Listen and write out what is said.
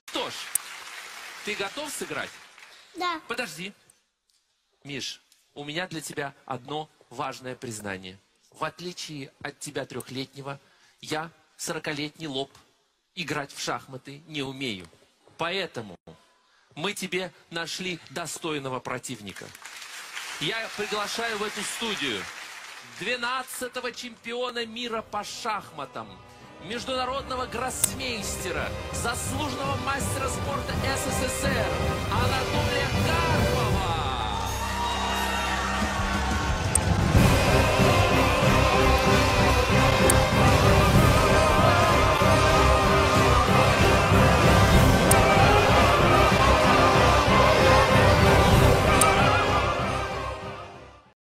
Что ж, ты готов сыграть? Да. Подожди. Миш, у меня для тебя одно важное признание. В отличие от тебя 3-летнего, я 40-летний лоб. Играть в шахматы не умею. Поэтому мы тебе нашли достойного противника. Я приглашаю в эту студию 12-го чемпиона мира по шахматам, международного гроссмейстера, заслуженного мастера спорта СССР Анатолия Карпова.